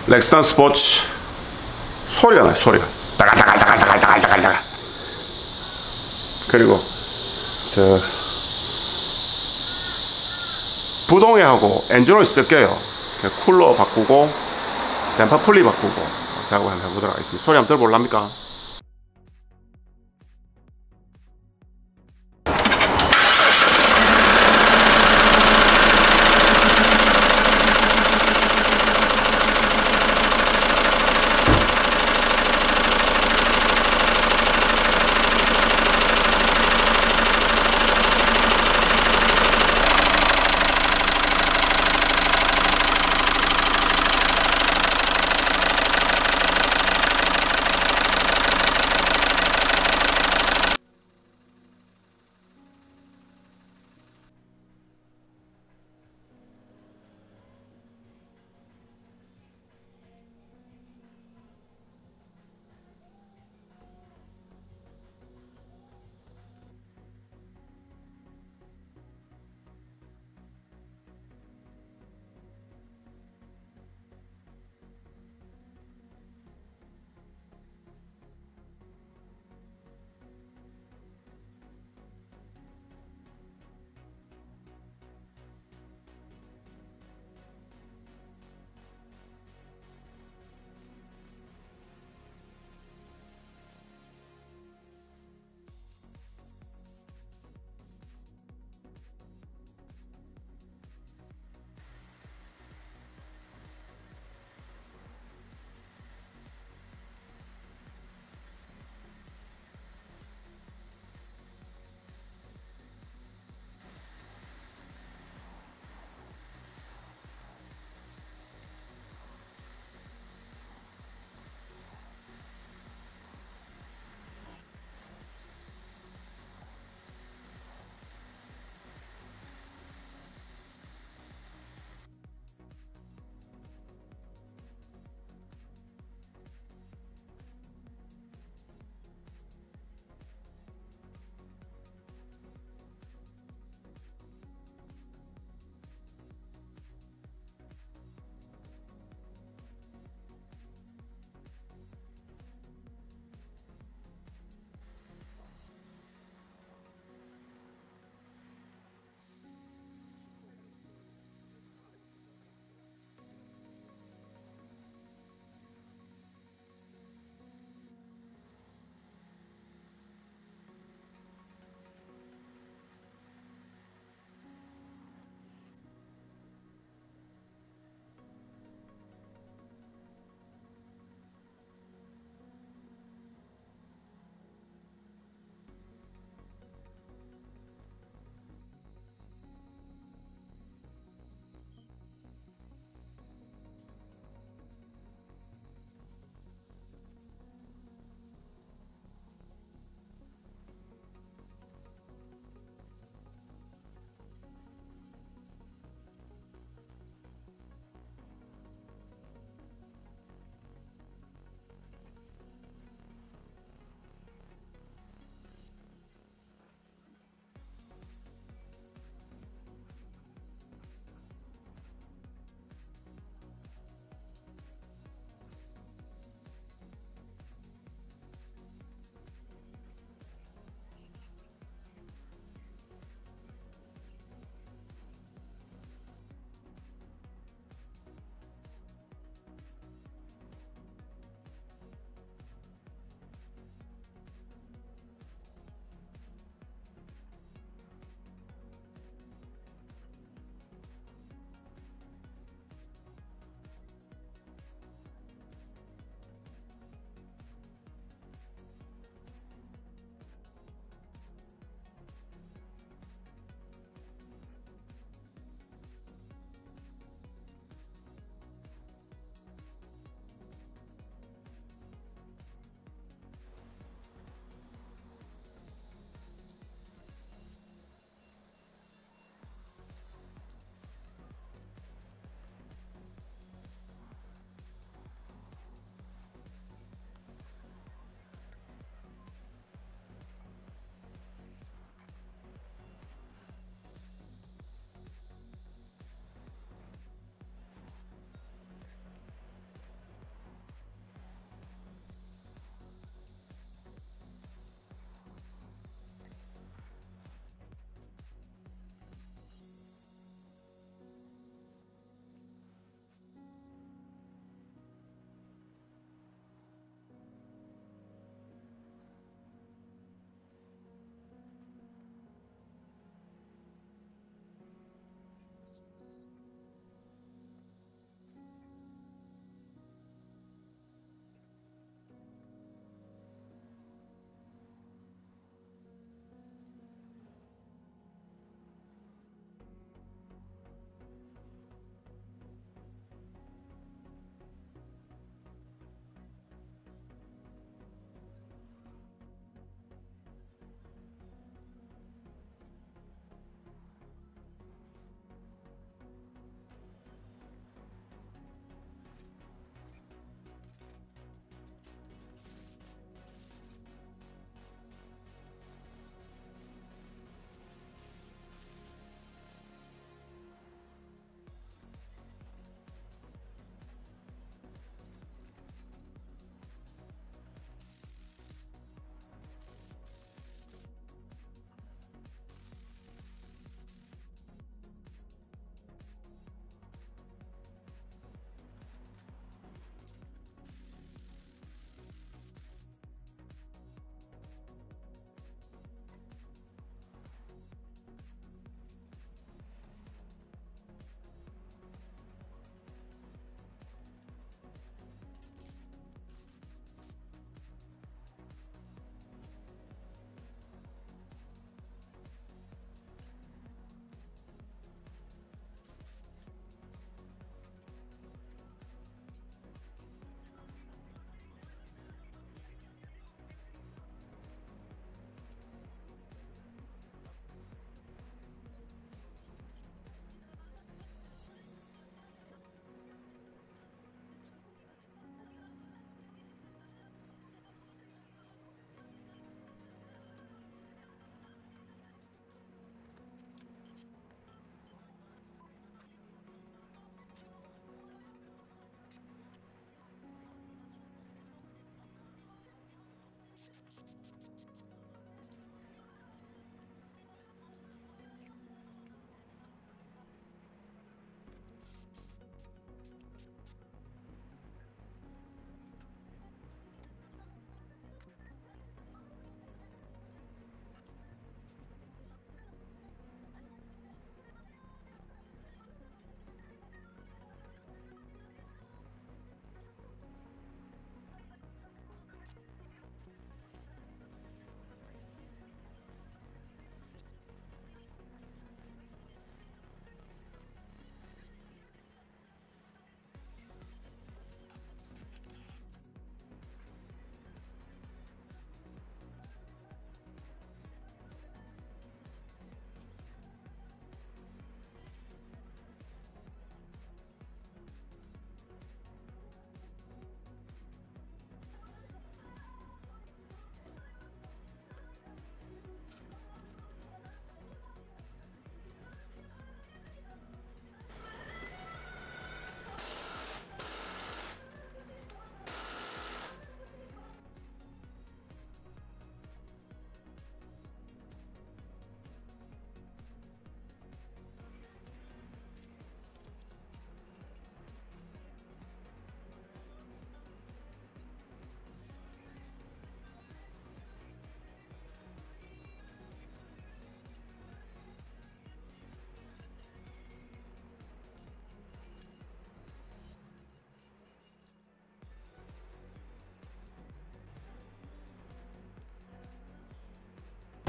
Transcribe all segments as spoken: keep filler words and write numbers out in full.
렉스턴 스포츠 소리가 나요. 소리가 다갈다갈다갈다갈다갈다갈. 그리고 저 부동액하고 엔진오일 섞여요. 쿨러 바꾸고 댐퍼 풀리 바꾸고 작업 한번 해보도록 하겠습니다. 소리 한번 들어볼랍니까?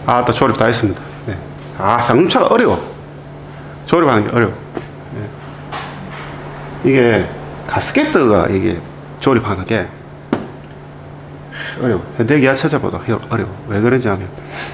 아, 또 조립 다 했습니다. 네. 아, 쌍용차가 어려워. 조립하는 게 어려워. 네. 이게 가스켓트가 이게 조립하는 게 어려워. 현대기아차보다 어려워. 왜 그런지 하면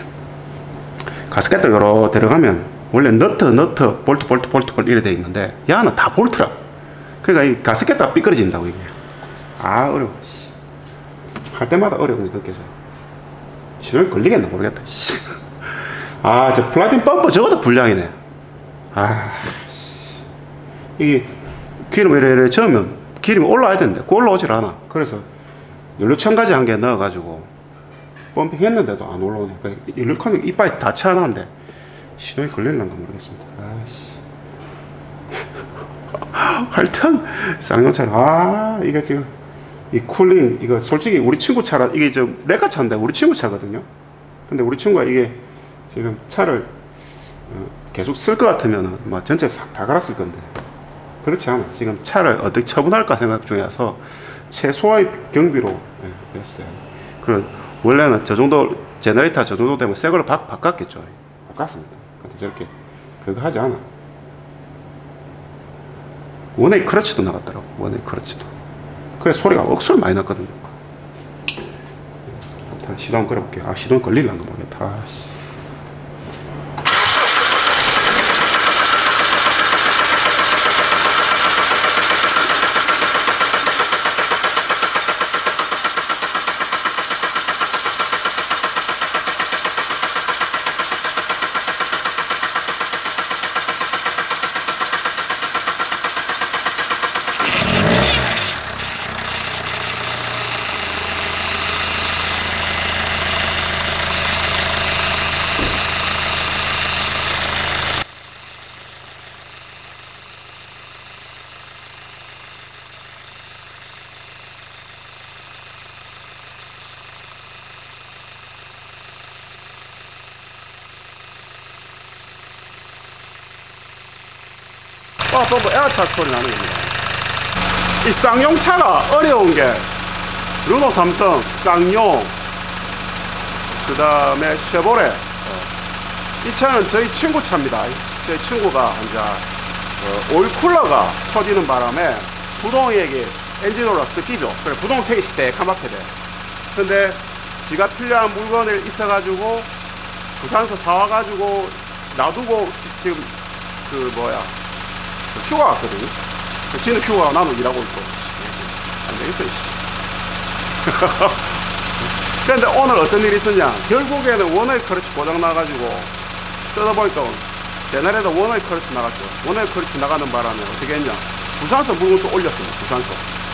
가스켓트 요러 들어가면 원래 너트, 너트, 볼트, 볼트, 볼트, 볼트 이래 돼 있는데 야는 다 볼트라. 그러니까 이 가스켓트가 삐끄러진다고 이게. 아, 어려워. 할 때마다 어려움이 느껴져요. 시동이 걸리겠나 모르겠다. 아, 저 플라틴 범퍼 저것도 불량이네. 아, 이게 기름 이래 이래 저으면 기름이 올라와야 되는데 그 올라오질 않아. 그래서 연료 첨가제 한 개 넣어가지고 펌핑 했는데도 안 올라오니까 연료 컴이 이빨이 다 차는데 시동이 걸릴란가 모르겠습니다. 아씨. 하여튼 쌍용차는 아 이게 지금 이 쿨링 이거 솔직히 우리 친구 차라 이게 좀 레카 차인데 우리 친구 차거든요. 근데 우리 친구가 이게 지금 차를 어, 계속 쓸 것 같으면은 뭐 전체 싹 다 갈았을 건데 그렇지 않아. 지금 차를 어떻게 처분할까 생각 중이라서 최소의 경비로 예, 했어요. 그리고 원래는 저 정도 제너레이터 저 정도 되면 새 걸로 바, 바꿨겠죠. 바꿨습니다. 근데 저렇게 그거 하지 않아. 원웨이 크러치도 나갔더라고. 원웨이 크러치도. 그래 소리가 억수로 많이 났거든요. 일단 시동 한번 걸어볼게요. 아, 시동 걸릴란가 모르겠다. 아, 씨. 와, 또 뭐 에어차 소리 나는 겁니다. 이 쌍용차가 어려운 게 르노, 삼성, 쌍용, 그 다음에 쉐보레. 이 차는 저희 친구 차입니다. 저희 친구가 이제 어, 오일 쿨러가 터지는 바람에 부동액이 엔진오일로 섞이죠. 그래 부동택이 새까맣게 돼. 근데 지가 필요한 물건을 있어가지고 부산에서 사와가지고 놔두고 지금 그 뭐야 휴가 갔거든요. 지는 휴가 나는 일하고 있고 안 되겠어요. 그런데 오늘 어떤 일이 있었냐, 결국에는 원웨이 크러치 고장 나가지고 뜯어보니까 제네레이터 원웨이 크러치 나갔죠. 원웨이 크러치 나가는 바람에 어떻게 했냐, 부산서 물건 또 올렸어요. 부산서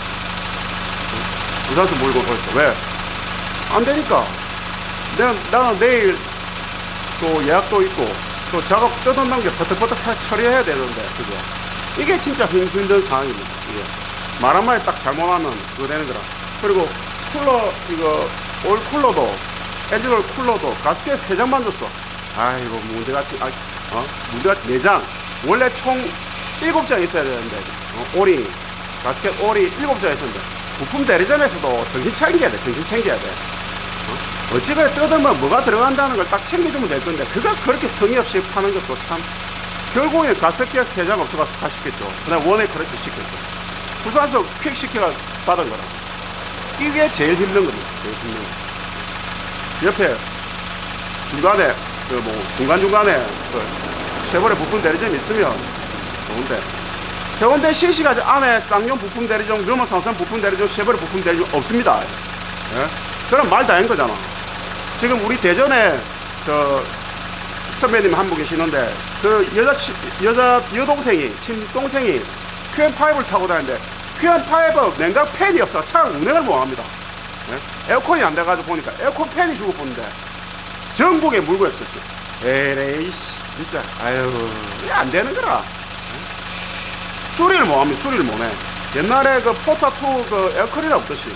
부산서 물건 올렸어. 왜? 안 되니까. 내가, 나는 내일 또 예약도 있고 또 작업 뜯어놓은 게 버떡버떡 처리해야 되는데 그죠? 이게 진짜 힘든 상황입니다. 이게 말 한마디 딱 잘못하면 그거 되는 거라. 그리고 쿨러 이거 올 쿨러도 엔진오일 쿨러도 가스켓 세 장만 줬어. 아이고 문제같이 아, 어? 문제같이 네 장. 원래 총 일곱 장 있어야 되는데 어? 오리 가스켓 오리 일곱 장 있었는데 부품 대리점에서도 정신 챙겨야 돼. 정신 챙겨야 돼. 어? 어찌그래 뜯으면 뭐가 들어간다는 걸 딱 챙겨주면 될 건데 그거 그렇게 성의 없이 파는 것도 참. 결국에 가스켓 세 장 없어서 다 시켰죠. 그다음 원웨이 크러치 시켰죠. 부산서 퀵 시켜가 받은 거라. 이게 제일 힘든 겁니다. 제일 힘든 거. 옆에 중간에 그 뭐 중간 중간에 그 쉐보레 부품 대리점이 있으면 좋은데 해운대 시시가 안에 쌍용 부품 대리점, 르노 삼성 부품 대리점, 쉐보레 부품 대리점 없습니다. 예? 그럼 말 다 한 거잖아. 지금 우리 대전에 저 선배님 한 분 계시는데 그 여자 여자 여동생이 친동생이 큐엠 파이브를 타고 다니는데 큐엠 파이브 냉각 팬이 없어 차를 운행을 못합니다. 네? 에어컨이 안 돼가지고 보니까 에어컨 팬이 죽어 보는데 전국에 물고 있었죠. 에레이 진짜 아유 이게 안 되는 거라. 네? 수리를 못합니다. 수리를 못해. 옛날에 그 포타투 그 에어컨이 없듯이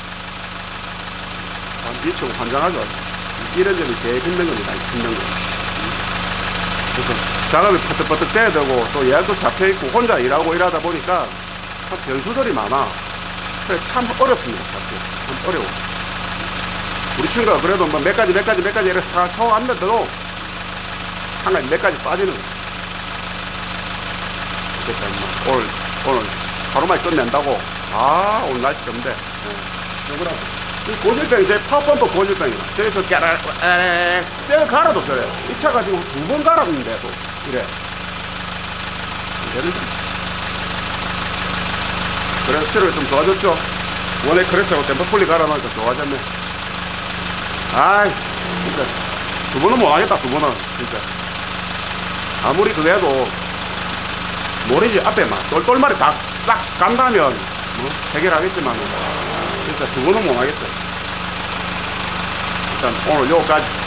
미치고 환장하죠. 이런 점이 제일 힘든 겁니다. 힘든 거. 그래서 작업이 퍼뜩퍼뜩 돼야 되고 또 예약도 잡혀있고 혼자 일하고 일하다 보니까 참 변수들이 많아. 그래 참 어렵습니다. 사실 참 어려워. 우리 친구가 그래도 뭐 몇 가지 몇 가지 몇 가지 이렇게 사, 사왔는데도 한 가지 몇 가지 빠지는 거야. 그러니까 뭐 오늘 오늘 하루만에 끝낸다고. 아 오늘 날씨 좋은데. 네. 누구라고? 이 고질병이 제 파워펌프 고질병이야. 저기서 깨라 셀 갈아줬어요. 이 차 가지고 두 번 갈았는데도 이래 안 되는데. 그래서 스티로가 좀 좋아졌죠. 원래 그랬다고 댐퍼풀리 갈아놓으니까 좋아졌네. 아이 진짜 두 번은 못하겠다. 두 번은 진짜 아무리 그거 해도 모래지 앞에만 똘똘말이 다 싹 간다면 뭐 해결하겠지만 진짜 두 번은 못하겠어요. 일단 오늘 요까지.